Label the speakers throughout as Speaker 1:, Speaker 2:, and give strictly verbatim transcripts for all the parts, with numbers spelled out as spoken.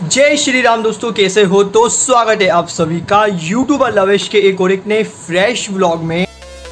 Speaker 1: जय श्री राम दोस्तों, कैसे हो? तो स्वागत है आप सभी का यूट्यूबर लवेश के एक और एक नए फ्रेश व्लॉग में।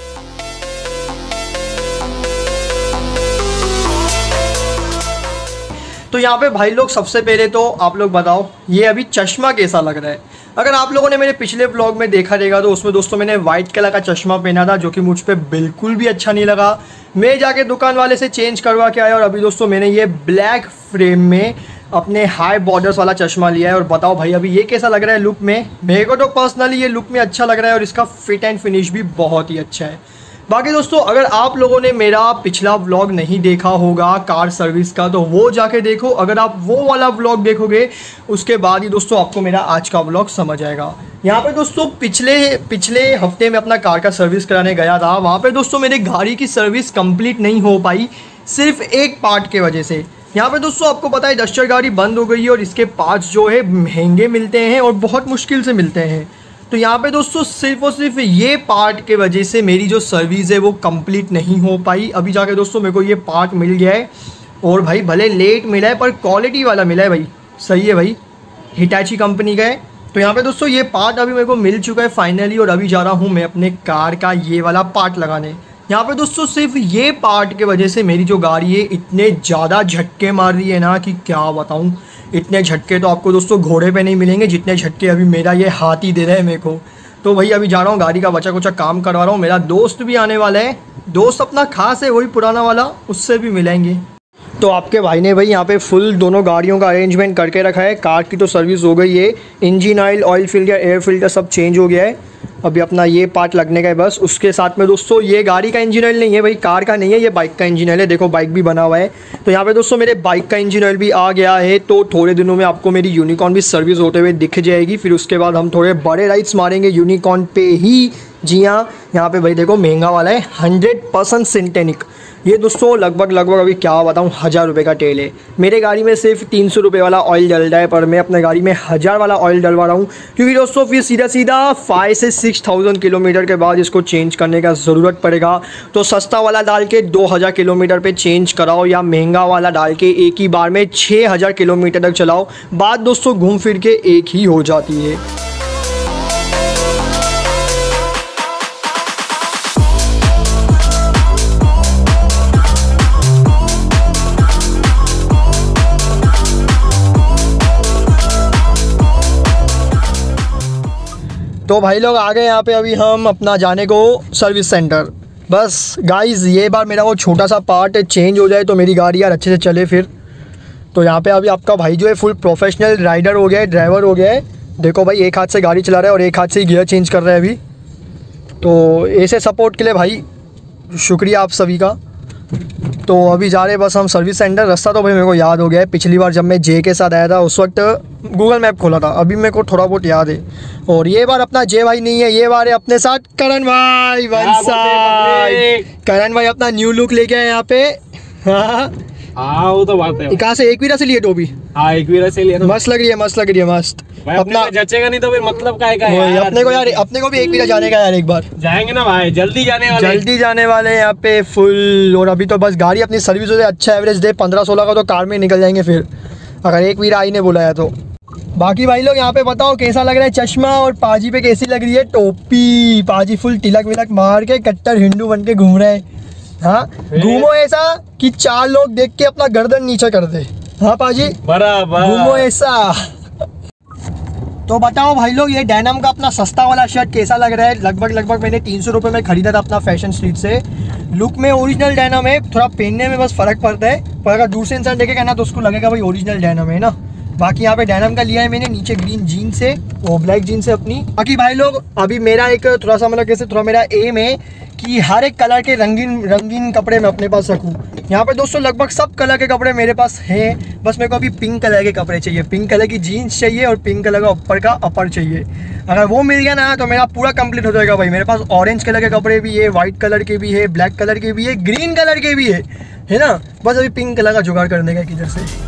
Speaker 1: तो यहाँ पे भाई लोग, सबसे पहले तो आप लोग बताओ ये अभी चश्मा कैसा लग रहा है। अगर आप लोगों ने मेरे पिछले व्लॉग में देखा रहेगा तो उसमें दोस्तों मैंने वाइट कलर का चश्मा पहना था, जो कि मुझ पे बिल्कुल भी अच्छा नहीं लगा। मैं जाके दुकान वाले से चेंज करवा के आया और अभी दोस्तों मैंने ये ब्लैक फ्रेम में अपने हाई बॉर्डर्स वाला चश्मा लिया है। और बताओ भाई अभी ये कैसा लग रहा है लुक में। मेरे को तो पर्सनली ये लुक में अच्छा लग रहा है और इसका फिट एंड फिनिश भी बहुत ही अच्छा है। बाकी दोस्तों, अगर आप लोगों ने मेरा पिछला व्लॉग नहीं देखा होगा कार सर्विस का, तो वो जाके देखो। अगर आप वो वाला व्लॉग देखोगे उसके बाद ही दोस्तों आपको मेरा आज का व्लॉग समझ आएगा। यहाँ पे दोस्तों पिछले पिछले हफ्ते में अपना कार का सर्विस कराने गया था। वहाँ पे दोस्तों मेरे गाड़ी की सर्विस कंप्लीट नहीं हो पाई, सिर्फ एक पार्ट के वजह से। यहाँ पे दोस्तों आपको पता है डस्टर गाड़ी बंद हो गई है और इसके पार्ट्स जो है महंगे मिलते हैं और बहुत मुश्किल से मिलते हैं। तो यहाँ पे दोस्तों सिर्फ और सिर्फ ये पार्ट के वजह से मेरी जो सर्विस है वो कंप्लीट नहीं हो पाई। अभी जाके दोस्तों मेरे को ये पार्ट मिल गया है और भाई भले लेट मिला है पर क्वालिटी वाला मिला है भाई, सही है भाई, हिटाची कंपनी का है। तो यहाँ पे दोस्तों ये पार्ट अभी मेरे को मिल चुका है फाइनली और अभी जा रहा हूँ मैं अपने कार का ये वाला पार्ट लगाने। यहाँ पे दोस्तों सिर्फ ये पार्ट के वजह से मेरी जो गाड़ी है इतने ज़्यादा झटके मार रही है ना कि क्या बताऊँ। इतने झटके तो आपको दोस्तों घोड़े पे नहीं मिलेंगे जितने झटके अभी मेरा ये हाथी दे रहा है मेरे को। तो भाई अभी जा रहा हूँ गाड़ी का बचा कुचा काम करवा रहा हूँ। मेरा दोस्त भी आने वाला है, दोस्त अपना खास है वही पुराना वाला, उससे भी मिलेंगे। तो आपके भाई ने भाई यहाँ पे फुल दोनों गाड़ियों का अरेंजमेंट करके रखा है। कार की तो सर्विस हो गई है, engine oil, oil filter, air filter सब चेंज हो गया है। अभी अपना ये पार्ट लगने का है बस। उसके साथ में दोस्तों ये गाड़ी का इंजन ऑयल नहीं है भाई, कार का नहीं है, ये बाइक का इंजन ऑयल है। देखो बाइक भी बना हुआ है। तो यहाँ पे दोस्तों मेरे बाइक का इंजन ऑयल भी आ गया है। तो थोड़े दिनों में आपको मेरी यूनिकॉर्न भी सर्विस होते हुए दिख जाएगी। फिर उसके बाद हम थोड़े बड़े राइड्स मारेंगे यूनिकॉर्न पे ही। जी हाँ, यहाँ पे भाई देखो महंगा वाला है, हंड्रेड परसेंट सिंटेनिक। ये दोस्तों लगभग लगभग अभी क्या बताऊँ हज़ार रुपये का तेल है। मेरे गाड़ी में सिर्फ तीन सौ रुपये वाला ऑयल डल रहा है पर मैं अपने गाड़ी में हज़ार वाला ऑयल डलवा रहा हूँ, क्योंकि दोस्तों फिर सीधा सीधा फाइव से सिक्स थाउजेंड किलोमीटर के बाद इसको चेंज करने का ज़रूरत पड़ेगा। तो सस्ता वाला डाल के दो हज़ार किलोमीटर पे चेंज कराओ या महंगा वाला डाल के एक ही बार में छः हज़ार किलोमीटर तक चलाओ, बात दोस्तों घूम फिर के एक ही हो जाती है। तो भाई लोग आ गए यहाँ पे अभी हम अपना जाने को सर्विस सेंटर। बस गाइस ये बार मेरा वो छोटा सा पार्ट चेंज हो जाए तो मेरी गाड़ी यार अच्छे से चले फिर। तो यहाँ पे अभी आपका भाई जो है फुल प्रोफेशनल राइडर हो गया है, ड्राइवर हो गया है। देखो भाई एक हाथ से गाड़ी चला रहा है और एक हाथ से गियर चेंज कर रहा है अभी। तो ऐसे सपोर्ट के लिए भाई शुक्रिया आप सभी का। तो अभी जा रहे हैं बस हम सर्विस सेंटर। रास्ता तो भाई मेरे को याद हो गया है, पिछली बार जब मैं जे के साथ आया था उस वक्त गूगल मैप खोला था, अभी मेरे को थोड़ा बहुत याद है। और ये बार अपना जे भाई नहीं है, ये बार है अपने साथ करण भाई वन साइड। करण भाई अपना न्यू लुक लेके आए यहाँ पे। हाँ
Speaker 2: हाँ वो तो बात है।
Speaker 1: कहाँ से? एक वीरा से लिए टोपी?
Speaker 2: हाँ एक वीरा से लिए।
Speaker 1: मस्त लग रही है, मस्त लग रही है, मस्त।
Speaker 2: अपना जचेगा नहीं तो फिर मतलब का है यार।
Speaker 1: अपने को यार अपने को भी एक वीरा जाने का यार, एक बार
Speaker 2: जाएंगे ना भाई, जल्दी जाने वाले
Speaker 1: जल्दी जाने वाले यहाँ पे फुल। और अभी तो बस गाड़ी अपनी सर्विस हो जाए, अच्छा एवरेज दे पंद्रह सोलह का, तो कार में निकल जाएंगे फिर, अगर एक वीरा आई ने बुलाया तो। बाकी भाई लोग यहाँ पे बताओ कैसा लग रहा है चश्मा, और पाजी पे कैसी लग रही है टोपी। पाजी फुल तिलक विलक मार के कट्टर हिंदू बन के घूम रहे हैं। हाँ घूमो ऐसा कि चार लोग देख के अपना गर्दन नीचे कर दे। हाँ पाजी
Speaker 2: बराबर
Speaker 1: घूमो ऐसा। तो बताओ भाई लोग ये डेनिम का अपना सस्ता वाला शर्ट कैसा लग रहा है। लगभग लगभग मैंने तीन सौ रुपये में खरीदा था अपना फैशन स्ट्रीट से। लुक में ओरिजिनल डेनिम है, थोड़ा पहनने में बस फ़र्क पड़ता है, पर अगर दूर से इंसान देखेगा ना तो उसको लगेगा भाई ओरिजिनल डेनिम है ना। बाकी यहाँ पे डेनिम का लिया है मैंने, नीचे ग्रीन जीन्स है और ब्लैक जीन्स है अपनी। बाकी भाई लोग अभी मेरा एक थोड़ा सा मतलब कैसे थोड़ा मेरा एम है कि हर एक कलर के रंगीन रंगीन कपड़े मैं अपने पास रखूँ। यहाँ पे दोस्तों लगभग सब कलर के कपड़े मेरे पास हैं, बस मेरे को अभी पिंक कलर के कपड़े चाहिए, पिंक कलर की जीन्स चाहिए और पिंक कलर का ऊपर का अपर चाहिए। अगर वो मिल गया ना तो मेरा पूरा कंप्लीट हो जाएगा भाई। मेरे पास ऑरेंज कलर के कपड़े भी है, वाइट कलर के भी है, ब्लैक कलर के भी है, ग्रीन कलर के भी है, है ना। बस अभी पिंक कलर का जुगाड़ करने का किधर से।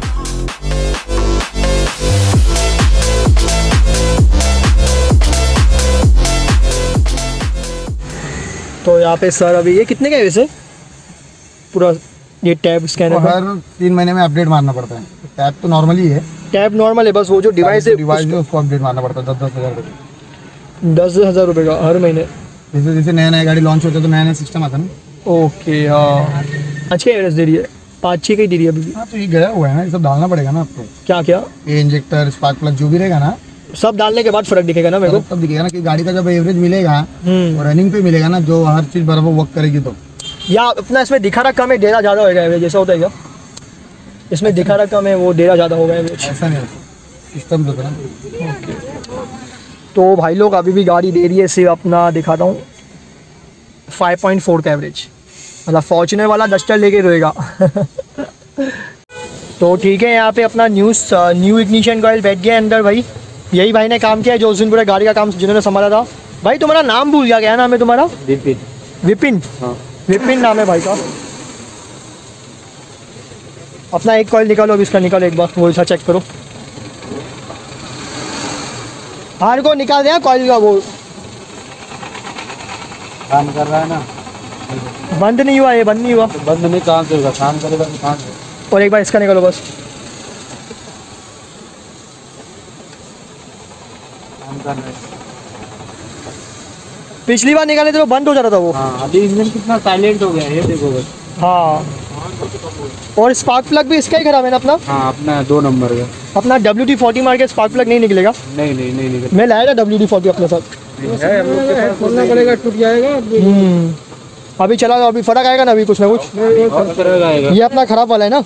Speaker 1: तो यहाँ पे सर अभी ये कितने का है वैसे पूरा ये टैब स्कैनर?
Speaker 3: हर तीन महीने में अपडेट मारना पड़ता है। टैब तो नॉर्मली है,
Speaker 1: टैब नॉर्मल है, बस वो जो डिवाइस है
Speaker 3: डिवाइस है उसको अपडेट मारना पड़ता है दस दस हज़ार रुपये
Speaker 1: दस हज़ार रुपये का हर महीने।
Speaker 3: जैसे जैसे नया नया गाड़ी लॉन्च होता है तो नया नया सिस्टम आता है ना।
Speaker 1: ओके हाँ, पाँच का एवरेज दे रही है, पाँच छः का ही दे रही है अभी भी।
Speaker 3: हाँ तो ये गया हुआ है ना, ये सब डालना पड़ेगा ना आपको।
Speaker 1: क्या क्या?
Speaker 3: ये इंजेक्टर स्पार्क प्लग जो भी रहेगा ना,
Speaker 1: सब डालने के बाद फर्क दिखेगा ना मेरे को?
Speaker 3: तब दिखेगा ना कि गाड़ी का जब एवरेज मिलेगा
Speaker 1: हम्म।
Speaker 3: और रनिंग पे मिलेगा ना, जो हर चीज़ बराबर वर्क करेगी तो।
Speaker 1: या अपना इसमें दिखा रहा कम है, डेरा ज़्यादा होगा एवरेज, जैसा होता है क्या? इसमें दिखा रहा कम है, वो डेरा ज़्यादा होगा एवरेज।
Speaker 3: ऐसा नहीं होता, सिस्टम तो ना।
Speaker 1: तो भाई लोग अभी भी गाड़ी दे रही है सिर्फ अपना, दिखाता हूँ, फाइव पॉइंट फोर का एवरेज, मतलब फॉर्च्यूनर वाला डस्टर लेके रोएगा। तो ठीक है, यहाँ पे अपना न्यू न्यू इग्निशन कॉइल बैठ गया अंदर भाई। यही भाई ने काम किया है जो उस दिन पूरे गाड़ी का काम जिन्होंने संभाला था। भाई तुम्हारा नाम भूल गया, क्या नाम है तुम्हारा?
Speaker 2: विपिन।
Speaker 1: विपिन?
Speaker 2: हाँ।
Speaker 1: विपिन नाम है भाई का। अपना एक कॉइल निकालो अभी, इसका निकालो एक बार, वो ऐसा चेक करो। हार को निकाल दिया कॉइल का, वो
Speaker 2: काम कर रहा है ना,
Speaker 1: बंद नहीं हुआ, ये बंद नहीं हुआ।
Speaker 2: तो बंद नहीं कहाँ से होगा, काम करेगा तो कहाँ से।
Speaker 1: और एक बार इसका निकालो बस।
Speaker 2: काम कर रहा है।
Speaker 1: पिछली बार निकाले थे तो बंद हो जा रहा था वो।
Speaker 2: हाँ, अभी इंजन कितना साइलेंट हो गया है, ये देखो बस।
Speaker 1: हाँ, और स्पार्क प्लग भी इसका ही खराब है ना अपना?
Speaker 2: हाँ, अपना दो नंबर का।
Speaker 1: अपना डब्ल्यू डी फोर्टी मार के स्पार्क प्लग नहीं निकलेगा?
Speaker 2: नहीं नहीं नहीं निकल
Speaker 1: मैं लाया था डब्ल्यू डी फोर्टी अपने साथ।
Speaker 2: खोलना पड़ेगा, टूट जाएगा।
Speaker 1: हम्म, अभी चला तो अभी फर्क आएगा ना, अभी कुछ ना कुछ। ये अपना खराब वाला है ना?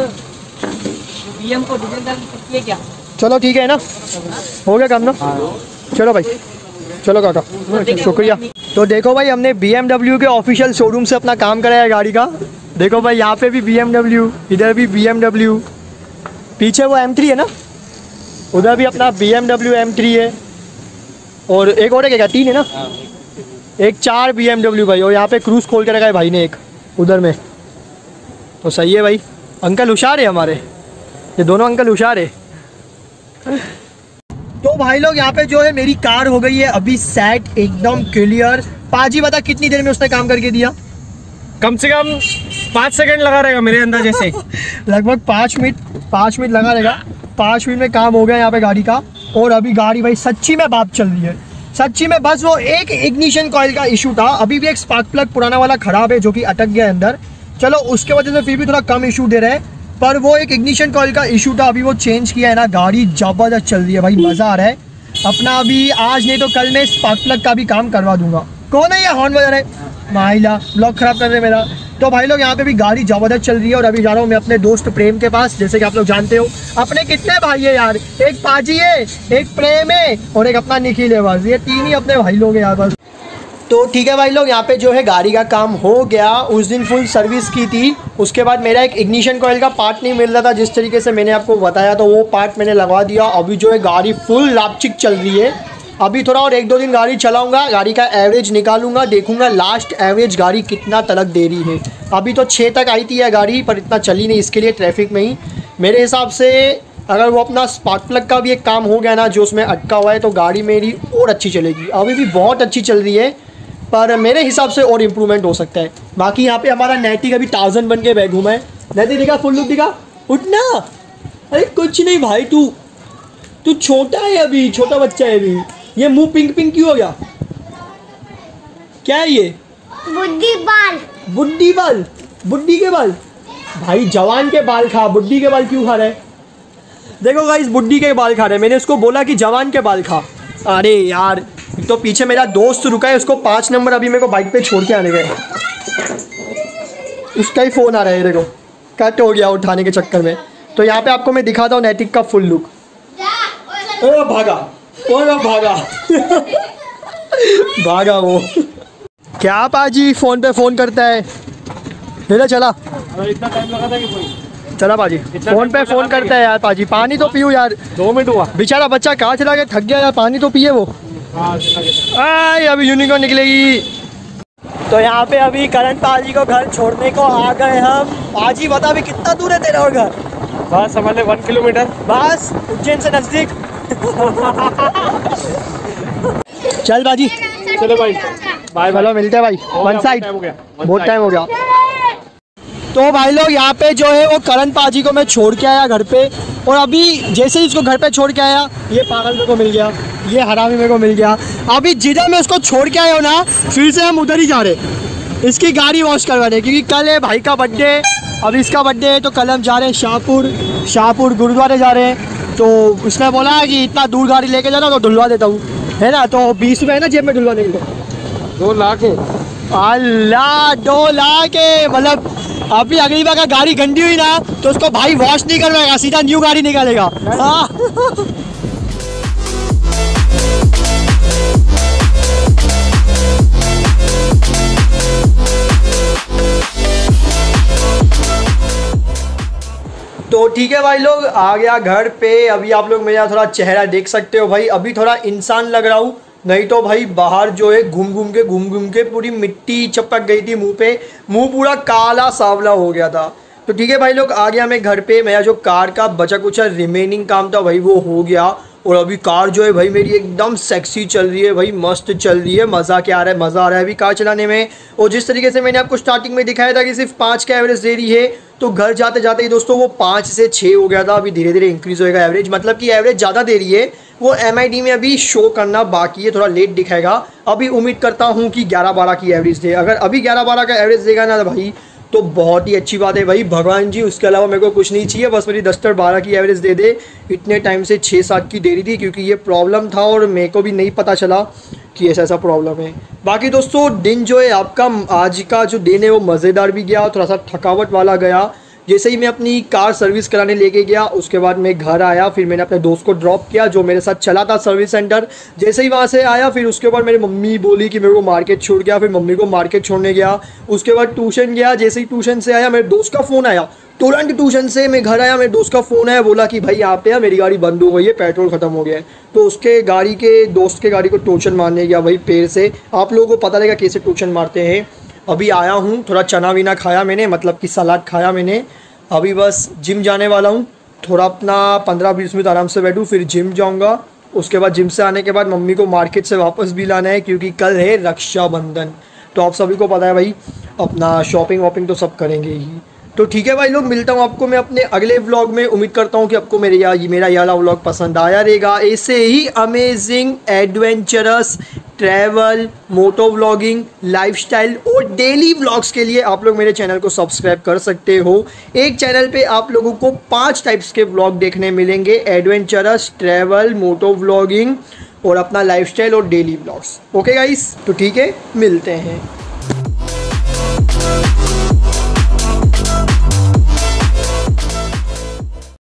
Speaker 2: हाँ।
Speaker 1: चलो ठीक है ना, हो गया काम ना? चलो भाई, चलो काका, शुक्रिया। तो देखो भाई, हमने बी एम डब्ल्यू के ऑफिशियल शोरूम से अपना काम कराया गाड़ी का। देखो भाई, यहाँ पे भी बी एम डब्ल्यू, इधर भी बी एम डब्ल्यू, पीछे वो एम थ्री है ना, उधर भी अपना B M W M three है, और एक और है क्या, तीन है ना, एक चार बी एम डब्ल्यू भाई। और यहाँ पे क्रूज खोल के रखा है भाई ने एक उधर में। तो सही है भाई, अंकल होशियार है हमारे, ये दोनों अंकल होशियार है। तो भाई लोग यहाँ पे जो है मेरी कार हो गई है अभी सेट, एकदम क्लियर। पाजी बता कितनी देर में उसने काम करके दिया?
Speaker 2: कम से कम पाँच सेकंड लगा रहेगा मेरे अंदाजे से।
Speaker 1: लगभग पाँच मिनट पाँच मिनट लगा रहेगा। पाँच मिनट में काम हो गया यहाँ पे गाड़ी का। और अभी गाड़ी भाई सच्ची में बात चल रही है, सच्ची में। बस वो एक इग्निशन कॉइल का इशू था, अभी भी एक स्पार्क प्लग पुराना वाला खराब है जो कि अटक गया अंदर। चलो उसके वजह से फिर भी थोड़ा कम इशू दे रहे हैं, पर वो एक इग्निशन कॉइल का इशू था, अभी वो चेंज किया है ना। गाड़ी ज़बरदस्त चल रही है भाई, मज़ा आ रहा है अपना। अभी आज नहीं तो कल मैं स्पार्क प्लग का भी काम करवा दूंगा। कौन है ये हॉर्न बजा रहे? माहिला ब्लॉक खराब कर रहे मेरा। तो भाई लोग यहाँ पे भी गाड़ी ज़बरदस्त चल रही है। और अभी जा रहा हूँ मैं अपने दोस्त प्रेम के पास। जैसे कि आप लोग जानते हो अपने कितने भाई है यार, एक पाजी है, एक प्रेम है और एक अपना निखिल है, बस ये तीन ही अपने भाई लोग हैं यार बस। तो ठीक है भाई लोग, यहाँ पे जो है गाड़ी का काम हो गया। उस दिन फुल सर्विस की थी, उसके बाद मेरा एक इग्निशन कॉइल का पार्ट नहीं मिल रहा था जिस तरीके से मैंने आपको बताया, तो वो पार्ट मैंने लगवा दिया। अभी जो है गाड़ी फुल लापचिक चल रही है। अभी थोड़ा और एक दो दिन गाड़ी चलाऊंगा, गाड़ी का एवरेज निकालूंगा, देखूंगा लास्ट एवरेज गाड़ी कितना तलक दे रही है। अभी तो छः तक आई थी यह गाड़ी, पर इतना चली नहीं, इसके लिए ट्रैफिक में ही। मेरे हिसाब से अगर वो अपना स्पार्क प्लग का भी एक काम हो गया ना जो उसमें अटका हुआ है, तो गाड़ी मेरी और अच्छी चलेगी। अभी भी बहुत अच्छी चल रही है, पर मेरे हिसाब से और इम्प्रूवमेंट हो सकता है। बाकी यहाँ पे हमारा नैतिक अभी टार्ज़न बन के बैठ घूमा है। नैतिक दिखा, फुल लुक दिखा, उठना। अरे कुछ नहीं भाई, तू तू छोटा है अभी, छोटा बच्चा है अभी। ये मुंह पिंक पिंक क्यों हो गया? क्या है ये?
Speaker 4: बुड्ढी बाल।
Speaker 1: बुड्ढी बाल? बुड्ढी के बाल? भाई जवान के बाल खा, बुड्ढी के बाल क्यों खा रहा है? देखो गाइस, बुड्ढी के बाल खा रहे हैं। मैंने उसको बोला कि जवान के बाल खा। अरे यार, तो पीछे मेरा दोस्त रुका है, उसको पाँच नंबर अभी मेरे को बाइक पे छोड़ के आने गए। उसका ही फ़ोन आ रहा है, देखो कट हो गया उठाने के चक्कर में। तो यहाँ पे आपको मैं दिखाता हूँ नैतिक का फुल लुक। ओ भागा, ओ भागा भागा वो। क्या पाजी फ़ोन पे फ़ोन करता है? ले चला,
Speaker 2: इतना टाइम लगा था कि कोई
Speaker 1: चला पाजी फ़ोन पे फ़ोन करता है यार। पाजी पानी तो पियो यार,
Speaker 2: दो मिनट हुआ।
Speaker 1: बेचारा बच्चा कहाँ चला गया, थक गया यार, पानी तो पिए वो। आए अभी यूनिकॉर्न निकलेगी। तो यहाँ पे अभी करण पाजी को घर छोड़ने को आ गए हम। पाजी बता अभी कितना दूर है तेरा और घर?
Speaker 2: बस समझ ले वन किलोमीटर
Speaker 1: बस, उज्जैन से नज़दीक। चल बाजी,
Speaker 2: चलो भाई, बाय
Speaker 1: चलो मिलते हैं भाई, वन साइड। बहुत टाइम हो गया। तो तो भाई लोग यहाँ पे जो है वो करण पाजी को मैं छोड़ के आया घर पे, और अभी जैसे ही इसको घर पे छोड़ के आया ये पागल मेरे को मिल गया, ये हरामी मेरे को मिल गया। अभी जिधर मैं उसको छोड़ के आया हूँ ना, फिर से हम उधर ही जा रहे इसकी गाड़ी वॉश करवाने, क्योंकि कल है भाई का बर्थडे, अभी इसका बर्थडे है, तो कल हम जा रहे हैं शाहपुर शाहपुर गुरुद्वारे जा रहे हैं। तो उसने बोला है कि इतना दूर गाड़ी लेके जाना तो धुलवा देता हूँ, है ना। तो बीस रुपये है ना जेब में धुलवाने के लिए,
Speaker 2: दो लाख है
Speaker 1: अल्लाह दो लाख है। मतलब अभी अगली बार का गाड़ी गंदी हुई ना तो उसको भाई वॉश नहीं करवाएगा, सीधा न्यू गाड़ी निकालेगा। हाँ। तो ठीक है भाई लोग, आ गया घर पे। अभी आप लोग मेरा थोड़ा चेहरा देख सकते हो भाई, अभी थोड़ा इंसान लग रहा हूँ, नहीं तो भाई बाहर जो है घूम घूम के घूम घूम के पूरी मिट्टी चपक गई थी मुंह पे, मुंह पूरा काला सावला हो गया था। तो ठीक है भाई लोग, आ गया मैं घर पे। मेरा जो कार का बचा कुछ रिमेनिंग काम था भाई वो हो गया, और अभी कार जो है भाई मेरी एकदम सेक्सी चल रही है भाई, मस्त चल रही है, मज़ा क्या आ रहा है, मज़ा आ रहा है अभी कार चलाने में। और जिस तरीके से मैंने आपको स्टार्टिंग में दिखाया था कि सिर्फ पाँच का एवरेज दे रही है, तो घर जाते जाते ही दोस्तों वो पाँच से छः हो गया था। अभी धीरे धीरे इंक्रीज़ होएगा एवरेज, मतलब कि एवरेज ज़्यादा दे रही है, वो एम आई डी में अभी शो करना बाकी है, थोड़ा लेट दिखाएगा। अभी उम्मीद करता हूँ कि ग्यारह बारह की एवरेज दे, अगर अभी ग्यारह बारह का एवरेज देगा ना भाई तो बहुत ही अच्छी बात है भाई। भगवान जी उसके अलावा मेरे को कुछ नहीं चाहिए, बस मेरी दस बारह की एवरेज दे दे। इतने टाइम से छः सात की दे रही थी, क्योंकि ये प्रॉब्लम था और मेरे को भी नहीं पता चला कि ऐसा ऐसा प्रॉब्लम है। बाकी दोस्तों दिन जो है आपका, आज का जो दिन है वो मज़ेदार भी गया, थोड़ा सा थकावट वाला गया। जैसे ही मैं अपनी कार सर्विस कराने लेके गया, उसके बाद मैं घर आया, फिर मैंने अपने दोस्त को ड्रॉप किया जो मेरे साथ चला था सर्विस सेंटर। जैसे ही वहाँ से आया, फिर उसके बाद मेरी मम्मी बोली कि मेरे को मार्केट छोड़ गया, फिर मम्मी को मार्केट छोड़ने गया। उसके बाद ट्यूशन गया, जैसे ही ट्यूशन से आया मेरे दोस्त का फ़ोन आया, तुरंत ट्यूशन से मैं घर आया, मेरे दोस्त का फ़ोन आया, बोला कि भाई यहाँ पे मेरी गाड़ी बंद हो गई है, पेट्रोल ख़त्म हो गया है। तो उसके गाड़ी के दोस्त के गाड़ी को ट्यूशन मारने गया भाई पैर से। आप लोगों को पता लगेगा कैसे ट्यूशन मारते हैं। अभी आया हूँ, थोड़ा चना विना खाया मैंने, मतलब कि सलाद खाया मैंने। अभी बस जिम जाने वाला हूँ, थोड़ा अपना पंद्रह बीस मिनट आराम से बैठूँ, फिर जिम जाऊँगा। उसके बाद जिम से आने के बाद मम्मी को मार्केट से वापस भी लाना है, क्योंकि कल है रक्षाबंधन। तो आप सभी को पता है भाई, अपना शॉपिंग वॉपिंग तो सब करेंगे ही। तो ठीक है भाई लोग, मिलता हूँ आपको मैं अपने अगले व्लॉग में। उम्मीद करता हूँ कि आपको मेरे या मेरा ये वाला व्लॉग पसंद आया रहेगा। ऐसे ही amazing adventurous travel, moto vlogging, lifestyle और डेली व्लॉग्स के लिए आप लोग मेरे चैनल को सब्सक्राइब कर सकते हो। एक चैनल पे आप लोगों को पांच टाइप्स के व्लॉग देखने मिलेंगे, एडवेंचरस, ट्रैवल, मोटो व्लॉगिंग और अपना लाइफस्टाइल और डेली व्लॉग्स। ओके गाइस, तो ठीक है, मिलते हैं।